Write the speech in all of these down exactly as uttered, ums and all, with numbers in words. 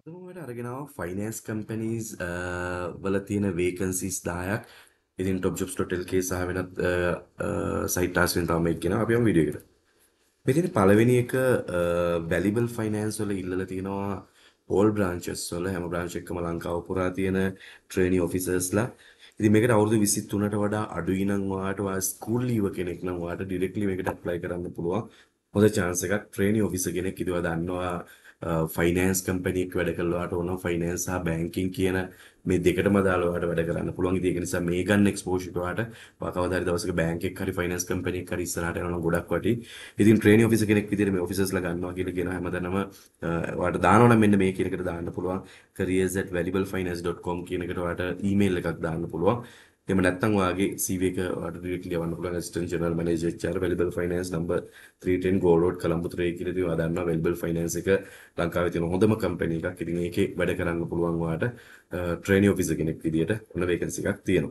අදමට අරගෙනවා finance companies වල තියෙන vacancies දායක් ඉතින් top jobs dot L K සහ වෙනත් සයිට් ටාස්ක් වෙන තමයි කියන අපි යමු වීඩියෝ එකට. මෙතන පළවෙනි එක වැලිබල් ෆයිනෑන්ස් වල ඉල්ලලා තියෙනවා ඕල් බ්‍රාන්චස් වල හැම බ්‍රාන්ච් එකකම ලංකාව පුරා තියෙන ට්‍රේනි ඔෆිසර්ස්ලා. ඉතින් මේකට අවුරුදු විසිතුනට වඩා අඩුයි නම් ඔයාට ඔයා ස්කූල් ලීව කෙනෙක් නම් ඔයාට ඩිරෙක්ට්ලි මේකට ඇප්ලයි කරන්න පුළුවන්. හොඳ chance එකක් ට්‍රේනි ඔෆිසර් කෙනෙක් ඉදවා දන්නවා ෆයිනෑන්ස් කම්පැනි එකක වැඩ කරලා ඔයාට ඕන ෆයිනෑන්ස් සහ බැංකින් කියන මේ දෙකටම දාලා ඔයාට වැඩ කරන්න පුළුවන්. ඉතින් ඒක නිසා මේ ගන්න එක්ස්පෝෂර් එක ඔයාට ඔයා කවදා හරි දවසක බැංක් එකක් හරි ෆයිනෑන්ස් කම්පැනි එකක් හරි ඉස්සරහට යනවා නම් ගොඩක් වටි. ඉතින් ට්‍රේනි ඔෆිසර් කෙනෙක් විදිහට මේ ඔෆිසර්ස්ලා ගන්නවා කියලා කියන හැමදැනම ඔයාට දානවා නම් මෙන්න මේ කියන එකට දාන්න පුළුවන්. careers at valuable finance dot com කියන එකට ඔයාට ඊමේල් එකක් දාන්න පුළුවන්. එහෙම නැත්නම් ඔයාගේ C V එක ඔයාලට ඩිරෙක්ට්ලි යවන්න පුළුවන් assistant general manager H R valuable finance number three ten Gold Road Colombo three කියලා ඉතින් ඔයා දන්නවා valuable finance එක ලංකාවේ තියෙන හොඳම කම්පැනි එකක්. ඉතින් ඒකේ වැඩ කරන්න පුළුවන් ඔයාට ට්‍රේනි ඔෆිසර් කෙනෙක් විදියට ඔන්න වේකන්සි එකක් තියෙනවා.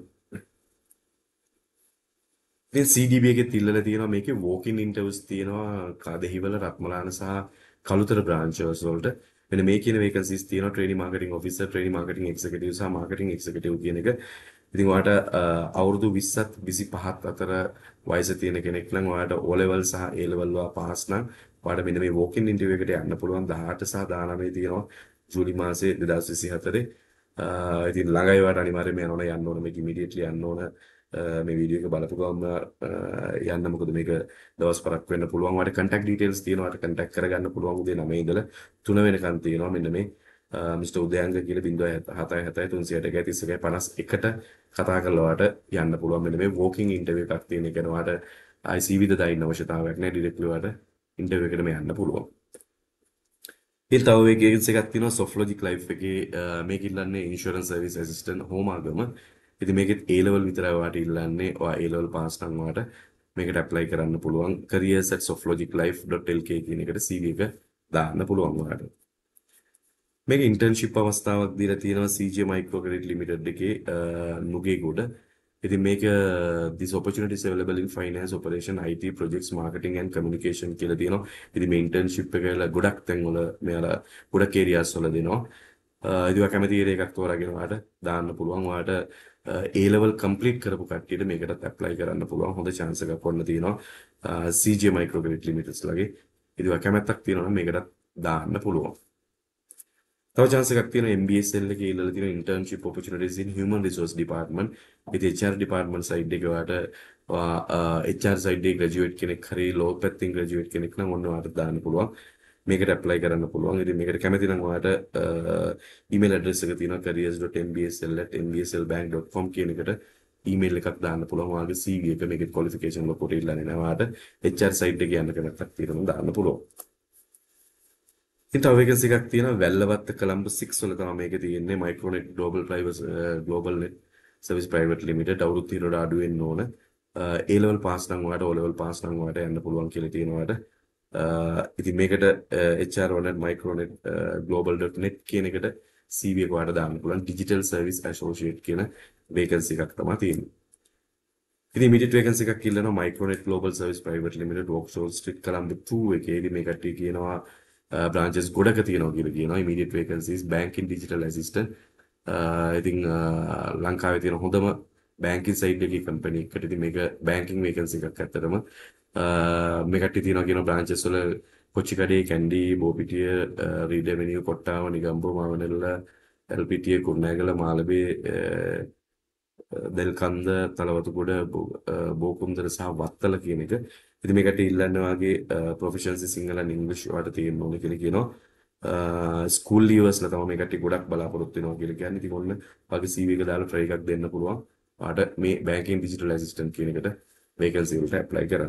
ඉතින් C D B එකේ තිල්ලලා තියෙනවා මේකේ walk in interviews තියෙනවා කාදෙහිවල රත්මලාන සහ කළුතර branches වලට. මෙන්න මේ කියන vacancies තියෙනවා training marketing officer, training marketing executive සහ marketing executive කියන එක. ඉතින් ඔයාට අවුරුදු විස්සත් විසිපහත් අතර වයස තියෙන කෙනෙක් නම් ඔයාට O level සහ A level වා පාස් නම් ඔයාට මෙන්න මේ walk in interview එකට යන්න පුළුවන්. දහඅට සහ දානවය තියෙනවා ජූලි මාසේ දෙදාස් විසිහතරේ. ඉතින් ළඟයි ඔයාට අනිවාර්යයෙන්ම යන්න ඕන යන්න ඕන මේක ඉමීඩියට්ලි යන්න ඕන. මේ වීඩියෝ එක බලපු ගමන් යන්න මොකද මේක දවස් පහක් වෙන්න පුළුවන්. ඔයාලට contact details තියෙනවා. ඔයාලට contact කරගන්න පුළුවන් උදේ නවය ඉඳලා තුන වෙනකන් තියෙනවා. මෙන්න මේ මිස්ටර් උදයන්ග කියලා zero seven seven seven තුන්සිය අට තිස් එකයි පනස් එකට කතා කරලා ඔයාලට යන්න පුළුවන්. මෙන්න මේ walking interview එකක් තියෙන එක ඔයාලට I C V ද දාන්න අවශ්‍යතාවයක් නැහැ. ඩිරෙක්ට්ලි ඔයාලට interview එකටම යන්න පුළුවන්. ඉතින් තව වේකන්සි එකක් තියෙනවා Softlogic Life එකේ මේක ඉල්ලන්නේ insurance service assistant හෝමාගම. ඉතින් මේකෙත් A level විතරයි ඔයාට ඉල්ලන්නේ. ඔයා A level pass නම් ඔයාට මේකට apply කරන්න පුළුවන්. careers at softlogic life dot L K කියන එකට C V එක දාන්න පුළුවන් ඔයාට. මේක internship අවස්ථාවක් දීලා තියෙනවා C J Micro Credit Limited එකේ නුගේගොඩ. ඉතින් මේක this opportunity is available in finance operation I T projects marketing and communication කියලා තියෙනවා. ඉතින් මේ internship එක ගොඩක් තැන්වල මෙයාලා ගොඩක් areas වල දෙනවා. ඉතින් ඔයා කැමති area එකක් තෝරාගෙන ඔයාට දාන්න පුළුවන්. ඔයාට A level complete කරපු කට්ටියට මේකටත් apply කරන්න පුළුවන්. හොඳ chance එකක් වොන්න තියෙනවා C J Micro Credit Limited ලගේ. ඉතින් ඔයා කැමැත්තක් තියෙනවා නම් මේකටත් දාන්න පුළුවන්. තව chance එකක් තියෙනවා M B S L එකේ ඉල්ලලා තියෙන internship opportunities in human resource department. ඉතින් H R department side එකේ ඔයාට H R side එකේ graduate කෙනෙක් හරි law පැත්තෙන් graduate කෙනෙක් නම් ඔන්න ඔයාට දාන්න පුළුවන්. මේකට apply කරන්න පුළුවන්. ඉතින් මේකට කැමති නම් ඔයාට email address එක තියෙනවා careers dot m b s l at m b s l bank dot com කියන එකට email එකක් දාන්න පුළුවන්. ඔයාගේ C V එක මේකේ qualification වල කොට ඉල්ලන්නේ නැහැ. ඔයාට H R side එකේ යන්න කැමැත්තක් තියෙනවා දාන්න පුළුවන්. ඉතින් තව vacancy එකක් තියෙනවා වැල්ලවත්ත කොළඹ six වල තමයි මේක තියෙන්නේ. Micronet Global Private Global Net Service Private Limited අවුරුදු තිහකට අඩු වෙන්න ඕන. A level pass නම් ඔයාට O level pass නම් ඔයාට යන්න පුළුවන් කියලා තියෙනවා ඔයාට. ඉතින් මේකට H R වල Micronet global dot net කියන එකට C V එක ඔයාලට දාන්න පුළුවන්. digital service associate කියන vacancy එකක් තමයි තියෙන්නේ. ඉතින් immediate vacancy එකක් ඉල්ලනවා Micronet global service private limited Vauxhall street Colombo two එකේ. ඉතින් මේ කට්ටිය කියනවා branches ගොඩක තියෙනවා කියලා කියනවා. immediate vacancies banking digital assistant. ඉතින් ලංකාවේ තියෙන හොඳම banking side එකේ company එකකට ඉතින් මේක banking vacancy එකක් ඇත්තටම මේ කට්ටිය තියෙනවා කියන branches වල කොච්චිකඩේ කැන්ඩි බෝපිටිය රීඩ් ඇවෙනියු කොට්ටාව නිගම්බෝ මාවනෙල්ල එල්පිටිය කුරුණෑගල මාළඹේ දෙල්කන්ද තලවතුගොඩ බෝකුම්දර සහ වත්තල කියන එක. ඉතින් මේ කට්ටිය ඉල්ලන්නේ වාගේ ප්‍රොෆිෂන්සි සිංහල and ඉංග්‍රීසි වලට තියෙන්න ඕනේ කියලා කියනවා. ස්කූල් ලීවර්ස්ලා තමයි මේ කට්ටිය ගොඩක් බලාපොරොත්තු වෙනවා කියලා කියන්නේ. ඉතින් ඔන්න වගේ C V එක දාලා try එකක් දෙන්න පුළුවන්. ඔයාට මේ banking digital assistant කියන එකට vacancy වලට apply කරන්න.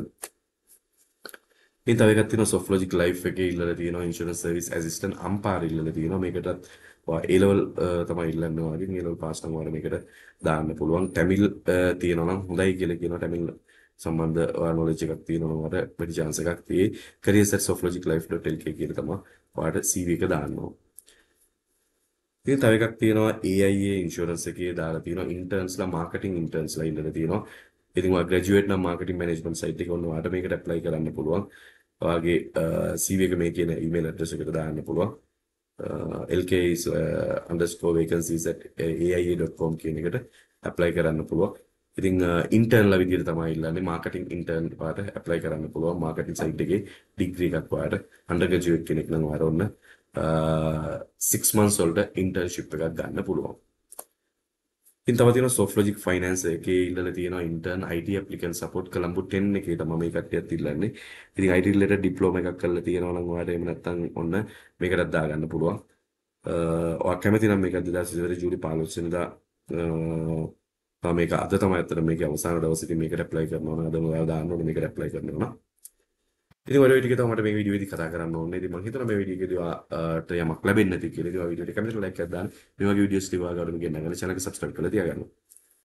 ඉතින් තව එකක් තියෙනවා Softlogic Life එකේ ඉල්ලලා තියෙනවා insurance service assistant අම්පාර ඉල්ලලා තියෙනවා. මේකටත් ඔයා A level තමයි ඉල්ලන්නේ වගේ. A level pass නම් ඔයාලා මේකට දාන්න පුළුවන්. Tamil තියෙනවා නම් හොඳයි කියලා කියනවා. Tamil සම්බන්ධ ඔයා knowledge එකක් තියෙනවා නම් ඔයාලට වැඩි chance එකක් තියෙයි. careers at softlogic life dot L K කියලා තමයි ඔයාලට C V එක දාන්න ඕන. ඉතින් තව එකක් තියෙනවා A I A insurance එකේ දාලා තියෙනවා internsලා marketing internsලා ඉල්ලලා තියෙනවා. ඉතින් ඔයා graduate නම් marketing management site එකේ ඔන්න ඔයාලට මේකට apply කරන්න පුළුවන්. ඔයාගේ C V එක මේ කියන email address එකට දාන්න පුළුවන්. lk is uh, underscore vacancies at aia dot com කියන එකට apply කරන්න පුළුවන්. ඉතින් ඉන්ටර්න්ලා විදිහට තමයි ඉල්ලන්නේ මාකටිං ඉන්ටර්න් පාට apply කරන්න පුළුවන් මාකටිං සයිට් එකේ ඩිග්‍රී එකක් පාට undergraduate කෙනෙක් නම් ඔයාලා ඔන්න six months වලට internship එකක් ගන්න පුළුවන්. ඉතින් තව තියෙනවා Softlogic Finance එකේ ඉල්ලලා තියෙනවා intern I T applicant support Colombo ten එකේ තමයි මේ කට්ටියත් ඉල්ලන්නේ. ඉතින් I T related diploma එකක් කරලා තියෙනවා නම් ඔයාලට එහෙම නැත්නම් ඔන්න මේකටත් දාගන්න පුළුවන්. ඔයා කැමති නම් මේක දෙදාස් විසි ජූලි පහළොස් වෙනිදා අ මේක අද තමයි අතට මේකේ අවසාන දවසේදී මේකට apply කරනවා නම් අද ඔයාලා දාන්න ඕනේ මේකට apply කරනවා. ඉතින් ඔය ටික තමයි මට මේ වීඩියෝ එකේදී කතා කරන්න ඕනේ. ඉතින් මම හිතනවා මේ වීඩියෝ එකේදී ඔයාලට යමක් ලැබෙන්නේ නැති කියලා. ඉතින් ඔය වීඩියෝ එක කැමතිද ලයික් එකක් දාන්න. මේ වගේ වීඩියෝස් ටික ඔයාලා ගන්න ගෙන්නගන්න channel එක subscribe කරලා තියාගන්න.